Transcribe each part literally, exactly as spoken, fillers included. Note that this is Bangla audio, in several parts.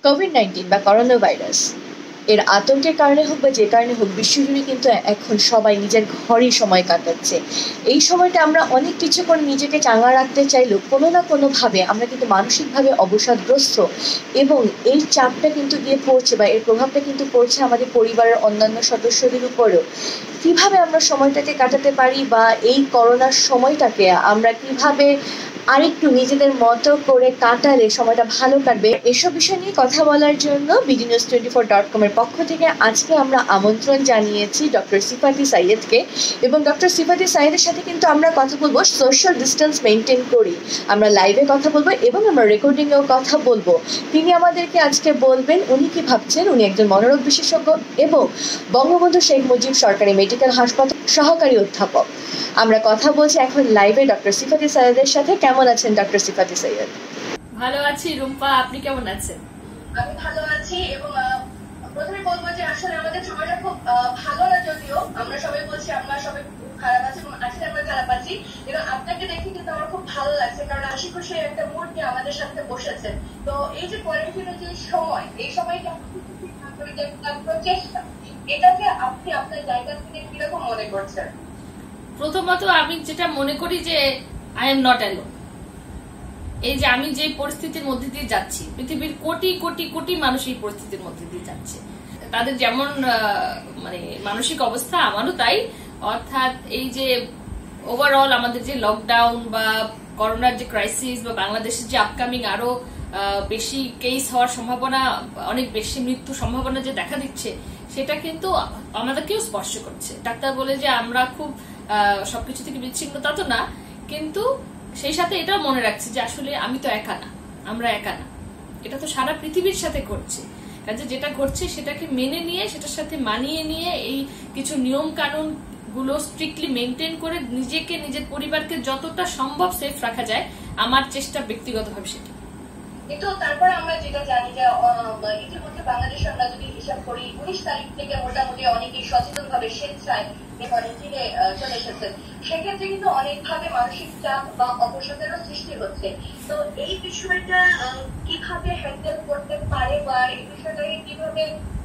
কোভিড নাইন্টিন বা করোনা ভাইরাস এর আতঙ্কের কারণে হোক বা যে কারণে হোক বিশ্বজুড়ে কিন্তু এখন সবাই নিজের ঘরেই সময় কাটাচ্ছে। এই সময়টা আমরা অনেক কিছু করে নিজেকে চাঙ্গা রাখতে চাইলেও কোনো না কোনোভাবে আমরা কিন্তু মানসিকভাবে অবসাদগ্রস্ত, এবং এই চাপটা কিন্তু গিয়ে পড়ছে বা এর প্রভাবটা কিন্তু পড়ছে আমাদের পরিবারের অন্যান্য সদস্যদের উপরেও। কিভাবে আমরা সময়টাকে কাটাতে পারি বা এই করোনার সময়টাকে আমরা কিভাবে আরেকটু নিজেদের মতো করে কাটালে সময়টা ভালো কাটবে, এসব বিষয় নিয়ে কথা বলার জন্য BD news twenty four dot com এর পক্ষ থেকে আজকে আমরা আমন্ত্রণ জানিয়েছি ডক্টর সিফাতি সাইয়েদকে। এবং ডক্টর সিফাতি সাইয়েদের সাথে কিন্তু আমরা কথা বলবো সোশ্যাল ডিস্টেন্স মেনটেন করি, আমরা লাইভে কথা বলবো এবং আমরা রেকর্ডিংয়েও কথা বলবো। তিনি আমাদেরকে আজকে বলবেন উনি কি ভাবছেন। উনি একজন মনোরোগ বিশেষজ্ঞ এবং বঙ্গবন্ধু শেখ মুজিব সরকারি মেডিকেল হাসপাতাল সহকারী অধ্যাপক। আমরা কথা বলছি এখন লাইভে ডক্টর সিফাতি সাইয়েদের সাথে। কেমন আছেন ডক্টর সিফাতি সাইয়েদ? ভালো আছি রুম্পা, আপনি কেমন আছেন? আমি ভালো আছি এবং প্রথমে বলবো যে আসলে আমাদের সময়টা খুব ভালো না, যদিও আমরা সবাই বলছি আমরা সবাই খারাপ আছি এবং আসলে আমরা খারাপ আছি, এবং আপনাকে দেখে কিন্তু আমার খুব ভালো লাগছে কারণ হাসি খুশি একটা মুড নিয়ে আমাদের সাথে বসেছেন। তো এই যে কোয়ারেন্টাইনের যে সময়, এই সময়টা প্রচেষ্টা, এটাকে আপনি আপনার জায়গা থেকে কিরকম মনে করছেন? প্রথমত আমি যেটা মনে করি যে আই এম নট অ্যালোন। এই যে আমি যে পরিস্থিতির মধ্যে দিয়ে যাচ্ছি, পৃথিবীর কোটি কোটি কোটি মানুষ এই পরিস্থিতির মধ্যে দিয়ে যাচ্ছে, তাদের যেমন মানে মানসিক অবস্থা আমারও তাই। অর্থাৎ এই যে ওভারঅল আমাদের যে লকডাউন বা করোনার যে ক্রাইসিস বা বাংলাদেশের যে আপকামিং আরো বেশি কেস হওয়ার সম্ভাবনা, অনেক বেশি মৃত্যু সম্ভাবনা যে দেখা দিচ্ছে, সেটা কিন্তু আমাদেরকেও স্পর্শ করছে। ডাক্তার বলে যে আমরা খুব সবকিছু থেকে বিচ্ছিন্ন তা তো না, কিন্তু সেই সাথে এটাও মনে রাখছি যে আসলে আমি তো একা না, আমরা একা না, এটা তো সারা পৃথিবীর সাথে ঘটছে। কাজে যেটা ঘটছে সেটাকে মেনে নিয়ে, সেটার সাথে মানিয়ে নিয়ে এই কিছু নিয়ম কানুন গুলো স্ট্রিক্টলি মেনটেন করে নিজেকে নিজের পরিবারকে যতটা সম্ভব সেফ রাখা যায়, আমার চেষ্টা ব্যক্তিগতভাবে সেটা। কিন্তু তারপর আমরা যেটা জানি যে ইতিমধ্যে বাংলাদেশে আমরা যদি হিসাব করি উনিশ তারিখ থেকে মোটামুটি অনেকেই সচেতন ভাবে স্বেচ্ছায় কোয়ারেন্টাইনে চলে এসেছেন, সেক্ষেত্রে কিন্তু অনেকভাবে মানসিক চাপ বা অবসাদেরও সৃষ্টি হচ্ছে। তো এই বিষয়টা কিভাবে হ্যান্ডেল করতে পারে বা এই বিষয়টাকে কিভাবে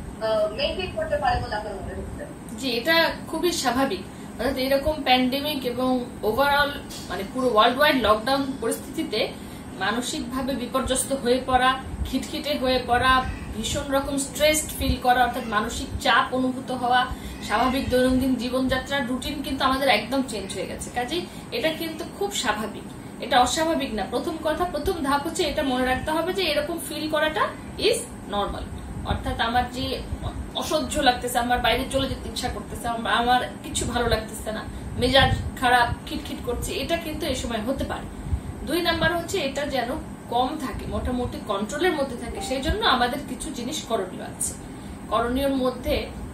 মেনটেন করতে পারে বলে আপনার মনে হচ্ছে? জি, এটা খুবই স্বাভাবিক। অর্থাৎ এরকম প্যান্ডেমিক এবং ওভারঅল মানে পুরো ওয়ার্ল্ড ওয়াইড লকডাউন পরিস্থিতিতে মানসিকভাবে বিপর্যস্ত হয়ে পড়া, খিটখিটে হয়ে পড়া, ভীষণ রকম স্ট্রেসড ফিল করা, অর্থাৎ মানসিক চাপ অনুভূত হওয়া, স্বাভাবিক দৈনন্দিন জীবনযাত্রার রুটিন কিন্তু আমাদের একদম চেঞ্জ হয়ে গেছে। কাজেই এটা কিন্তু খুব স্বাভাবিক, এটা অস্বাভাবিক না। প্রথম কথা, প্রথম ধাপ হচ্ছে এটা মনে রাখতে হবে যে এরকম ফিল করাটা ইজ নর্মাল। অর্থাৎ আমার যে অসহ্য লাগতেছে, আমার বাইরে চলে যেতে ইচ্ছা করতেছে, আমার কিছু ভালো লাগতেছে না, মেজাজ খারাপ, খিটখিট করছে, এটা কিন্তু এই সময় হতে পারে। দুই নাম্বার হচ্ছে এটা যেন কম থাকে, মোটামুটি কন্ট্রোলের মধ্যে থাকে, সেই জন্য আমাদের কিছু জিনিস করণীয় আছে। করণীয়র মধ্যে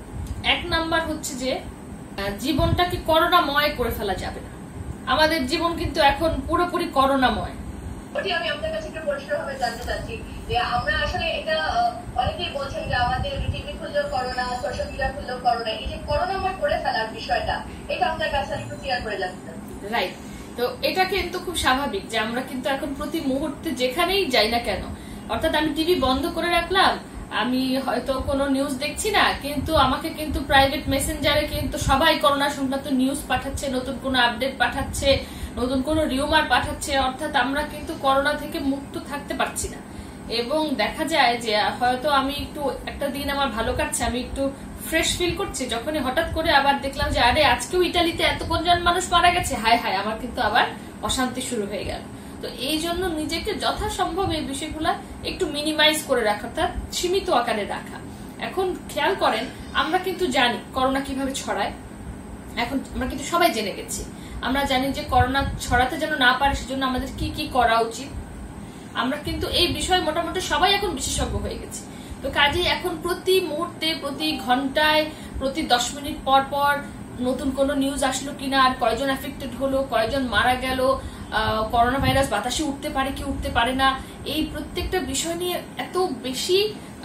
এক নাম্বার হচ্ছে যে জীবনটাকে করোনাময় করে ফেলা যাবে না। আমাদের জীবন কিন্তু এখন পুরোপুরি করোনাময়। আমি আপনার কাছে একটু পরিষ্কারভাবে জানতে চাচ্ছি যে আমরা আসলে এটা অনেকেই বলছেন যে আমাদের টিভি খুললেও করোনা, সোশ্যাল মিডিয়া খুললেও করোনা, এই যে করোনাময় করে ফেলার বিষয়টা, এটা আপনার কাছে একটু ক্লিয়ার করে জানতে। রাইট। তো এটা কিন্তু খুব স্বাভাবিক যে আমরা কিন্তু এখন প্রতি মুহূর্তে যেখানেই যাই না কেন, অর্থাৎ আমি টিভি বন্ধ করে রাখলাম, আমি হয়তো কোনো নিউজ দেখছি না, কিন্তু আমাকে কিন্তু প্রাইভেট মেসেঞ্জারে কিন্তু সবাই করোনা সংক্রান্ত নিউজ পাঠাচ্ছে, নতুন কোনো আপডেট পাঠাচ্ছে, নতুন কোনো রিউমার পাঠাচ্ছে। অর্থাৎ আমরা কিন্তু করোনা থেকে মুক্ত থাকতে পারছি না। এবং দেখা যায় যে হয়তো আমি একটু একটা দিন আমার ভালো কাটছে, আমি একটু ফ্রেশ ফিল করছি, যখনই হঠাৎ করে আবার দেখলাম যে আরে আজকেও ইটালিতে এত কোনজন মানুষ মারা গেছে, হায় হায়, আমার কিন্তু আবার অশান্তি শুরু হয়ে গেল। তো এই জন্য নিজেকে যথাসম্ভব এই বিষয়গুলা একটু মিনিমাইজ করে রাখা, অর্থাৎ সীমিত আকারে রাখা। এখন খেয়াল করেন, আমরা কিন্তু জানি করোনা কিভাবে ছড়ায়, এখন আমরা কিন্তু সবাই জেনে গেছি। আমরা জানি যে করোনা ছড়াতে যেন না পারে সেজন্য আমাদের কি কি করা উচিত। আমরা কিন্তু এই বিষয়ে মোটামুটি সবাই এখন বিশেষজ্ঞ হয়ে গেছি। তো কাজেই এখন প্রতি মুহূর্তে, প্রতি ঘন্টায়, প্রতি দশ মিনিট পর পর নতুন কোনো নিউজ আসলো কিনা, আর কয়জন এফেক্টেড হলো, কয়জন মারা গেল, করোনা ভাইরাস বাতাসে উঠতে পারে কি উঠতে পারে না, এই প্রত্যেকটা বিষয় নিয়ে এত বেশি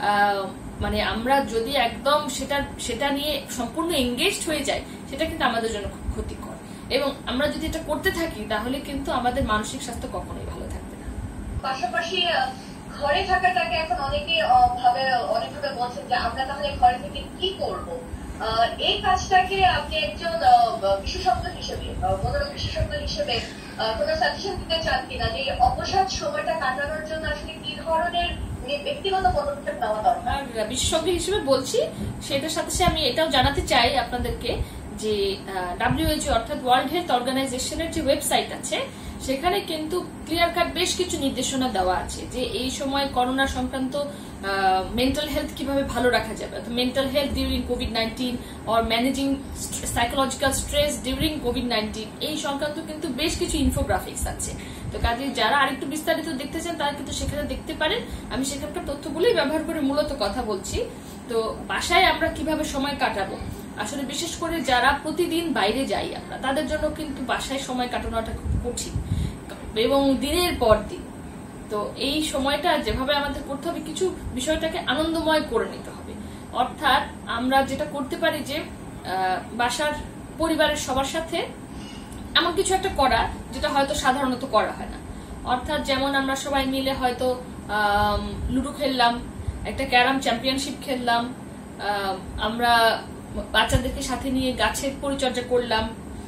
মানে আমরা যদি একদম সেটা সেটা নিয়ে সম্পূর্ণ এঙ্গেজড হয়ে যাই, সেটা কিন্তু আমাদের জন্য খুব ক্ষতিকর। এবং আমরা যদি এটা করতে থাকি তাহলে কিন্তু আমাদের মানসিক স্বাস্থ্য কখনোই ভালো থাকবে না। পাশাপাশি ঘরে থাকাটাকে এখন অনেকে যে আমরা তাহলে ঘরে থেকে কি করব। এই কাজটাকে আপনি একজন বিশেষজ্ঞ হিসেবে, মনোরোগ বিশেষজ্ঞ হিসেবে কোনো সাজেশন দিতে চান কিনা যে অবসাদ সময়টা কাটানোর জন্য আসলে কি ধরনের ব্যক্তিগত পদক্ষেপ নেওয়া দরকার? বিশেষজ্ঞ হিসেবে বলছি, সেটার সাথে সাথে আমি এটাও জানাতে চাই আপনাদেরকে যে ডাব্লিউএইচও অর্থাৎ ওয়ার্ল্ড হেলথ অর্গানাইজেশনের যে ওয়েবসাইট আছে সেখানে কিন্তু ক্লিয়ার কাট বেশ কিছু নির্দেশনা দেওয়া আছে যে এই সময় করোনা সংক্রান্ত মেন্টাল হেলথ কিভাবে ভালো রাখা যাবে, mental health during covid nineteen or managing psychological stress during covid nineteen, এই সংক্রান্ত কিন্তু বেশ কিছু ইনফোগ্রাফিক্স আছে। তো কাজে যারা আরেকটু বিস্তারিত দেখতে চান তারা কিন্তু সেখানে দেখতে পারেন। আমি সেখানকার তথ্যগুলোই ব্যবহার করে মূলত কথা বলছি। তো বাসায় আমরা কিভাবে সময় কাটাবো, আসলে বিশেষ করে যারা প্রতিদিন বাইরে যাই আমরা, তাদের জন্য কিন্তু বাসায় সময় কাটানোটা খুব কঠিন এবং দিনের পর দিন। তো এই সময়টা যেভাবে আমাদের করতে হবে, কিছু বিষয়টাকে আনন্দময় করে নিতে হবে। অর্থাৎ আমরা যেটা করতে পারি যে বাসার পরিবারের সবার সাথে এমন কিছু একটা করা যেটা হয়তো সাধারণত করা হয় না। অর্থাৎ যেমন আমরা সবাই মিলে হয়তো লুডো খেললাম, একটা ক্যারাম চ্যাম্পিয়নশিপ খেললাম, আমরা বাচ্চাদেরকে সাথে নিয়ে গাছের পরিচর্যা করলাম,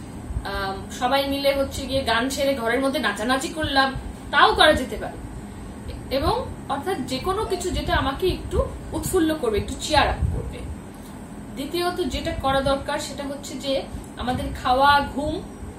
সবাই মিলে হচ্ছে গিয়ে গান ছেড়ে ঘরের মধ্যে নাচানাচি করলাম, তাও করা যেতে পারে। এবং অর্থাৎ যে কোনো কিছু যেটা আমাকে একটু উৎফুল্ল করবে, একটু চিয়ার আপ করবে। দ্বিতীয়ত যেটা করা দরকার সেটা হচ্ছে যে আমাদের খাওয়া, ঘুম,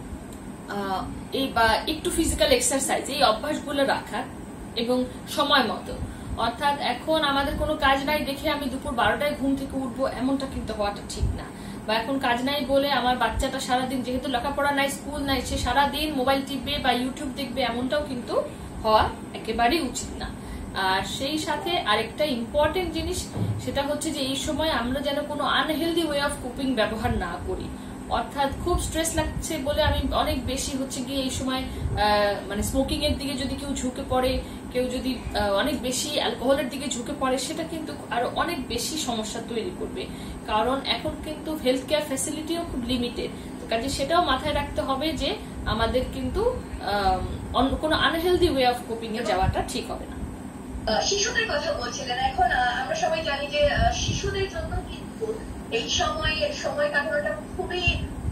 এই বা একটু ফিজিক্যাল এক্সারসাইজ, এই অভ্যাসগুলো রাখা এবং সময় মতো। অর্থাৎ এখন আমাদের কোনো কাজ নাই দেখে আমি দুপুর বারোটায় ঘুম থেকে উঠবো, এমনটা কিন্তু হওয়াটা ঠিক না। বা এখন কাজ নাই বলে আমার বাচ্চাটা সারাদিন, যেহেতু লেখাপড়া নাই, স্কুল নাই, সে সারাদিন মোবাইল টিপবে বা ইউটিউব দেখবে, এমনটাও কিন্তু হওয়া একেবারেই উচিত না। আর সেই সাথে আরেকটা ইম্পর্টেন্ট জিনিস সেটা হচ্ছে যে এই সময় আমরা যেন কোনো আনহেলদি ওয়ে অফ কুপিং ব্যবহার না করি। অর্থাৎ খুব স্ট্রেস লাগছে বলে আমি অনেক বেশি হচ্ছে গিয়ে এই সময় মানে স্মোকিং এর দিকে যদি কেউ ঝুঁকে পড়ে, কেউ যদি অনেক বেশি অ্যালকোহলের দিকে ঝুঁকে পড়ে, সেটা কিন্তু আরো অনেক বেশি সমস্যা তৈরি করবে। কারণ এখন কিন্তু হেলথ কেয়ার ফ্যাসিলিটিও খুব লিমিটেড। তো কাজে সেটাও মাথায় রাখতে হবে যে আমাদের কিন্তু অন্য কোনো আনহেলদি ওয়ে অফ কোপিং এ যাওয়াটা ঠিক হবে না। শিশুদের কথা বলছিলেন, এখন আমরা সবাই জানি যে শিশুদের জন্য কিন্তু এই সময় সময় কাটানোটা খুবই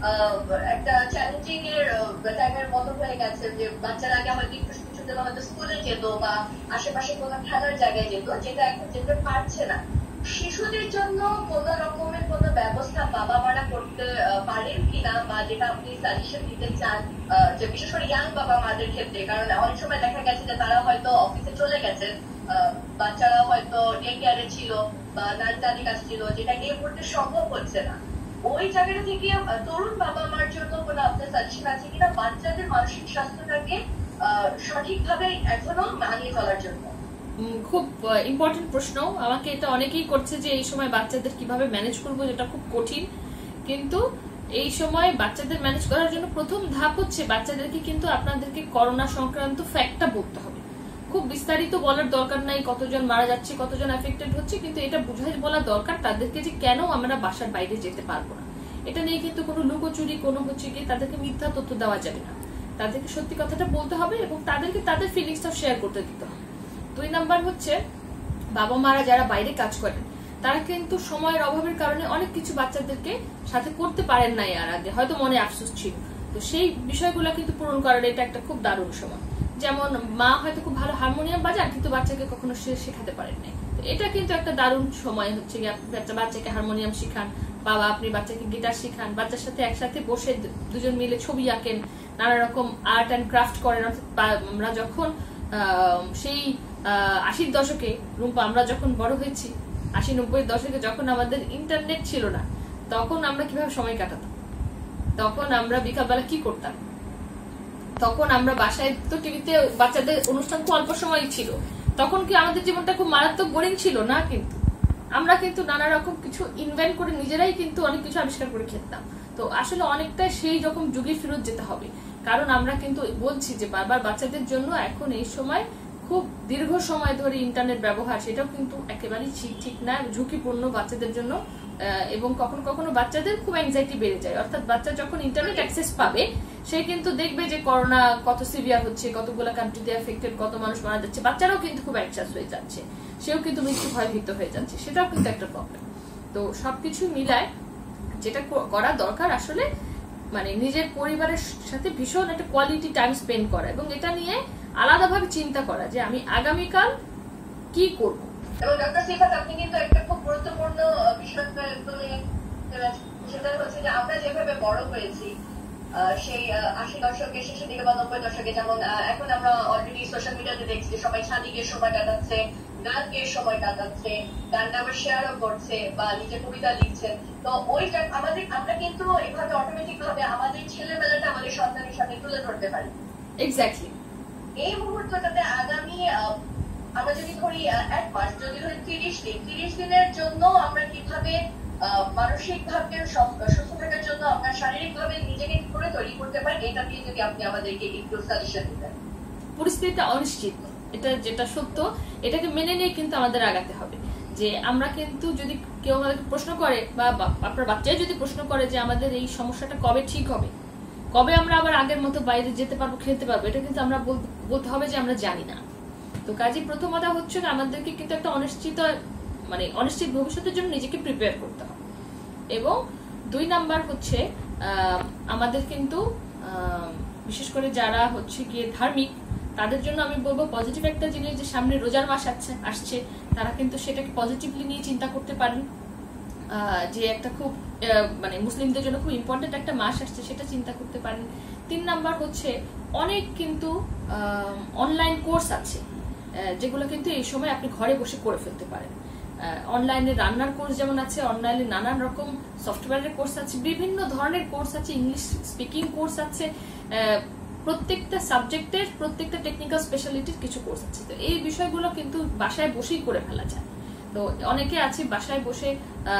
একটা চ্যালেঞ্জিং এর টাইমের মতো হয়ে গেছে। যে বাচ্চারা আগে হয়তো একটু ছোট হয়তো স্কুলে যেত বা আশেপাশে কোনো খেলার জায়গায় যেত, যেটা এখন যেতে পারছে না। শিশুদের জন্য কোন রকমের কোন ব্যবস্থা বাবা মারা করতে পারেন কিনা, বা যেটা আপনি সাজেশন দিতে চান, যে বিশেষ করে ইয়াং বাবা মাদের ক্ষেত্রে? কারণ অনেক সময় দেখা গেছে যে তারা হয়তো অফিসে চলে গেছেন, বাচ্চারা হয়তো ডে কেয়ারে ছিল বা নার্সারির কাছে ছিল, যেটা এই মুহূর্তে সম্ভব হচ্ছে না। ওই জায়গাটা থেকে তরুণ বাবা মার জন্য কোনো আপনার সাজেশন আছে কিনা বাচ্চাদের মানসিক স্বাস্থ্যটাকে সঠিকভাবে এখনো মানিয়ে চলার জন্য? খুব ইম্পর্টেন্ট প্রশ্ন। আমাকে এটা অনেকেই করছে যে এই সময় বাচ্চাদের কিভাবে ম্যানেজ করবো, যেটা খুব কঠিন। কিন্তু এই সময় বাচ্চাদের ম্যানেজ করার জন্য প্রথম ধাপ হচ্ছে বাচ্চাদেরকে কিন্তু আপনাদেরকে করোনা সংক্রান্ত ফ্যাক্টটা বলতে হবে। খুব বিস্তারিত বলার দরকার নাই কতজন মারা যাচ্ছে, কতজন এফেক্টেড হচ্ছে, কিন্তু এটা বুঝাই বলা দরকার তাদেরকে যে কেন আমরা বাসার বাইরে যেতে পারবো না। এটা নিয়ে কিন্তু কোনো লুকোচুরি, কোনো হচ্ছে গিয়ে তাদেরকে মিথ্যা তথ্য দেওয়া যাবে না। তাদেরকে সত্যি কথাটা বলতে হবে এবং তাদেরকে তাদের ফিলিংসটাও শেয়ার করতে দিতে হবে। দুই নাম্বার হচ্ছে বাবা মারা যারা বাইরে কাজ করেন তারা কিন্তু সময়ের অভাবের কারণে অনেক কিছু বাচ্চাদেরকে সাথে করতে পারেন না, এর আগে হয়তো মনে আফসোস ছিল। তো সেই বিষয়গুলো কিন্তু পূরণ করার এটা একটা খুব দারুণ সময়। যেমন মা হয়তো খুব ভালো হারমোনিয়াম বাজান কিন্তু বাচ্চাকে কখনো সে শেখাতে পারেন নাই, এটা কিন্তু একটা দারুণ সময় হচ্ছে একটা বাচ্চাকে হারমোনিয়াম শিখান, বাবা আপনি বাচ্চাকে গিটার শিখান, বাচ্চার সাথে একসাথে বসে দুজন মিলে ছবি আঁকেন, নানা রকম আর্ট অ্যান্ড ক্রাফট করেন। আমরা যখন সেই আশির দশকে রুম্পা আমরা যখন বড় হয়েছি, আশি নব্বই দশকে যখন আমাদের ইন্টারনেট ছিল না, তখন আমরা কিভাবে সময় কাটাতাম? তখন আমরা বিকালবেলা কি করতাম? তখন আমরা বাসায় তো টিভিতে বাচ্চাদের অনুষ্ঠান খুব অল্প সময় ছিল, তখন কি আমাদের জীবনটা খুব মারাত্মক বোরিং ছিল না? কিন্তু আমরা কিন্তু নানা রকম কিছু ইনভেন্ট করে নিজেরাই কিন্তু অনেক কিছু আবিষ্কার করে খেলতাম। তো আসলে অনেকটা সেই রকম যুগে ফেরত যেতে হবে, কারণ আমরা কিন্তু বলছি যে বারবার বাচ্চাদের জন্য এখন এই সময় খুব দীর্ঘ সময় ধরে ইন্টারনেট ব্যবহার, সেটাও কিন্তু একেবারেই ঠিক ঠিক না, ঝুঁকিপূর্ণ বাচ্চাদের জন্য। এবং কখনো কখনো বাচ্চাদের খুব অ্যাংজাইটি বেড়ে যায়। অর্থাৎ বাচ্চা যখন ইন্টারনেট অ্যাক্সেস পাবে সে কিন্তু দেখবে যে করোনা কত সিভিয়ার হচ্ছে, কতগুলো কান্ট্রিতে এফেক্টেড, কত মানুষ মারা যাচ্ছে, বাচ্চারাও কিন্তু খুব অ্যাংশাস হয়ে যাচ্ছে, সেও কিন্তু মৃত্যু ভয়ভীত হয়ে যাচ্ছে, সেটাও কিন্তু একটা প্রবলেম। তো সবকিছু মিলায় যেটা করা দরকার আসলে মানে নিজের পরিবারের সাথে ভীষণ একটা কোয়ালিটি টাইম স্পেন্ড করা এবং এটা নিয়ে আলাদাভাবে চিন্তা করা যে আমি আগামীকাল কি করব। এবং ডক্টর সিফাত আপনি কিন্তু একটা খুব গুরুত্বপূর্ণ বিষয় তুলে সেটা হচ্ছে যে আমরা যেভাবে বড় হয়েছি সেই আশি দশকের শেষের দিকে বা নব্বই দশকে, যেমন এখন আমরা অলরেডি সোশ্যাল মিডিয়াতে দেখছি সবাই ছাদে গিয়ে সময় কাটাচ্ছে, গান গিয়ে সময় কাটাচ্ছে, গানটা আবার শেয়ারও করছে বা নিজের কবিতা লিখছেন। তো ওইটা আমাদের আমরা কিন্তু এইভাবে অটোমেটিক ভাবে আমাদের ছেলেবেলাটা আমাদের সন্তানের সাথে তুলে ধরতে পারি। এক্স্যাক্টলি এই মুহূর্তটাতে আগামী আমরা যদি ধরি এক মাস, যদি ধরি তিরিশ দিন, তিরিশ দিনের জন্য আমরা কিভাবে মানসিক ভাবে সুস্থ থাকার জন্য আমরা শারীরিক ভাবে নিজেকে কি করে তৈরি করতে পারি, এটা দিয়ে যদি আপনি আমাদেরকে একটু সাজেশন দিতেন। পরিস্থিতিটা অনিশ্চিত, এটা যেটা সত্য, এটাকে মেনে নিয়ে কিন্তু আমাদের আগাতে হবে। যে আমরা কিন্তু যদি কেউ আমাদেরকে প্রশ্ন করে বা আপনার বাচ্চাই যদি প্রশ্ন করে যে আমাদের এই সমস্যাটা কবে ঠিক হবে, কবে আমরা আবার আগের মতো বাইরে যেতে পারবো, খেলতে পারবো, এটা কিন্তু আমরা বলতে হবে যে আমরা জানি না। তো কাজে প্রথমত হচ্ছে আমাদেরকে কিন্তু একটা অনিশ্চিত মানে অনিশ্চিত ভবিষ্যতের জন্য নিজেকে প্রিপেয়ার করতে হবে। এবং দুই নাম্বার হচ্ছে আমাদের কিন্তু বিশেষ করে যারা হচ্ছে গিয়ে ধার্মিক তাদের জন্য আমি বলবো পজিটিভ একটা জিনিস যে সামনে রোজার মাস আসছে আসছে তারা কিন্তু সেটাকে পজিটিভলি নিয়ে চিন্তা করতে পারেন, যে একটা খুব মানে মুসলিমদের জন্য খুব ইম্পর্টেন্ট একটা মাস আসছে, সেটা চিন্তা করতে পারেন। তিন নাম্বার হচ্ছে অনেক কিন্তু অনলাইন কোর্স আছে যেগুলো কিন্তু এই সময় আপনি ঘরে বসে করে ফেলতে পারেন। অনলাইনে রান্নার কোর্স যেমন আছে, অনলাইনে নানান রকম সফটওয়্যারের কোর্স আছে, বিভিন্ন ধরনের কোর্স আছে, ইংলিশ স্পিকিং কোর্স আছে, প্রত্যেকটা সাবজেক্টের প্রত্যেকটা টেকনিক্যাল স্পেশালিটির কিছু কোর্স আছে। তো এই বিষয়গুলো কিন্তু বাসায় বসেই করে ফেলা যায়। তো অনেকে আছে বাসায় বসে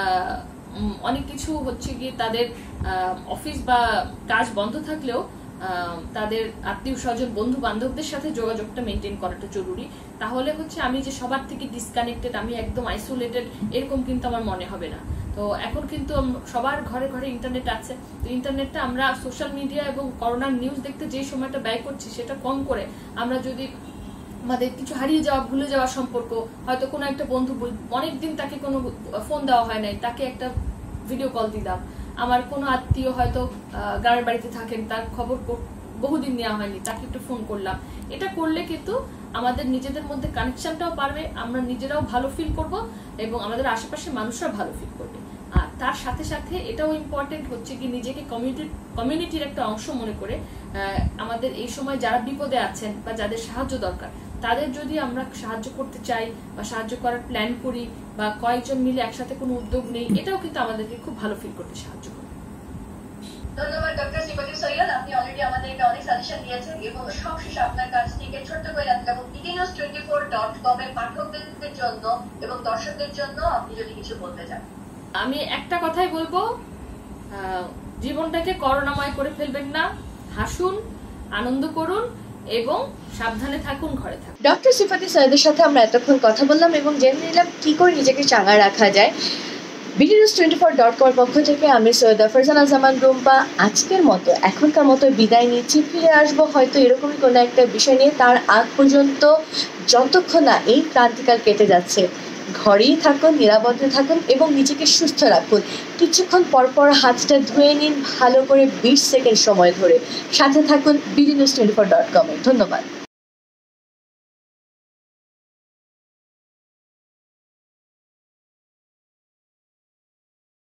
অনেক কিছু হচ্ছে গিয়ে তাদের অফিস বা কাজ বন্ধ থাকলেও তাদের আত্মীয় স্বজন বন্ধু বান্ধবদের সাথে যোগাযোগটা মেনটেন করাটা জরুরি। তাহলে হচ্ছে আমি যে সবার থেকে ডিসকানেক্টেড, আমি একদম আইসোলেটেড, এরকম কিন্তু আমার মনে হবে না। তো এখন কিন্তু সবার ঘরে ঘরে ইন্টারনেট আছে। তো ইন্টারনেটটা আমরা সোশ্যাল মিডিয়া এবং করোনার নিউজ দেখতে যে সময়টা ব্যয় করছি সেটা কম করে আমরা যদি আমাদের কিছু হারিয়ে যাওয়া ভুলে যাওয়া সম্পর্ক, হয়তো কোনো একটা বন্ধু অনেকদিন তাকে কোনো ফোন দেওয়া হয় নাই, তাকে একটা ভিডিও কল দিলাম, আমার কোনো আত্মীয় হয়তো গ্রামের বাড়িতে থাকেন, তার খবর বহুদিন নেওয়া হয়নি, তাকে একটু ফোন করলাম, এটা করলে কিন্তু আমাদের নিজেদের মধ্যে কানেকশনটাও পারবে, আমরা নিজেরাও ভালো ফিল করব এবং আমাদের আশেপাশের মানুষরা ভালো ফিল করবে। আর তার সাথে সাথে এটাও ইম্পর্টেন্ট হচ্ছে কি নিজেকে কমিউনিটি কমিউনিটির একটা অংশ মনে করে আমাদের এই সময় যারা বিপদে আছেন বা যাদের সাহায্য দরকার তাদের যদি আমরা সাহায্য করতে চাই বা সাহায্য করার প্ল্যান করি বা কয়েকজন মিলে একসাথে কোনো উদ্যোগ নেই, এটাও কিন্তু আমাদেরকে খুব ভালো ফিল করতে সাহায্য করে। ধন্যবাদ ডক্টর সিফাতুল সৈয়দ, আপনি অলরেডি আমাদেরকে অনেক সাজেশন দিয়েছেন এবং সবশেষে আপনার কাছ থেকে ছোট্ট করে জানতে এবং BD news twenty four dot com এর পাঠকদের জন্য এবং দর্শকদের জন্য আপনি যদি কিছু বলতে চান। আমি একটা কথাই বলবো, জীবনটাকে করোনাময় করে ফেলবেন না, হাসুন, আনন্দ করুন এবং সাবধানে থাকুন, ঘরে থাকুন। ডক্টর সিফাতুল সৈয়দের সাথে আমরা এতক্ষণ কথা বললাম এবং জেনে নিলাম কি করে নিজেকে চাঙ্গা রাখা যায়। BD news twenty four dot com পক্ষ থেকে আমি সৈয়দা ফারজানা জামান রুম্পা আজকের মতো এখনকার মতো বিদায় নিচ্ছি। ফিরে আসবো হয়তো এরকমই কোনো একটা বিষয় নিয়ে। তার আগ পর্যন্ত যতক্ষণ না এই ক্রান্তিকাল কেটে যাচ্ছে ঘরেই থাকুন, নিরাপদে থাকুন এবং নিজেকে সুস্থ রাখুন। কিছুক্ষণ পরপর হাতটা ধুয়ে নিন ভালো করে বিশ সেকেন্ড সময় ধরে। সাথে থাকুন BD news twenty four dot com এ। ধন্যবাদ।